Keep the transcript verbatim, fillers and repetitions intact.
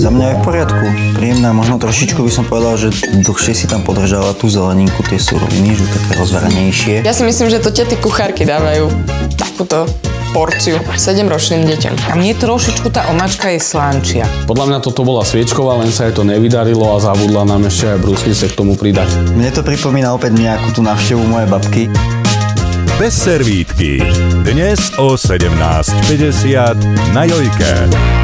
Za mňa je v poriadku, príjemná, možno trošičku by som povedal, že dlhšie si tam podržala tú zeleninku, tie suroviny, že také rozvaranejšie. Ja si myslím, že to tety kuchárky dávajú takúto porciu sedemročným deťom. A mne trošičku tá omáčka je slánčia. Podľa mňa toto bola sviečková, len sa jej to nevydarilo a zabudla nám ešte aj brúsnice k tomu pridať. Mne to pripomína opäť nejakú tú návštevu mojej babky. Bez servítky. Dnes o sedemnásť päťdesiat na Jojke.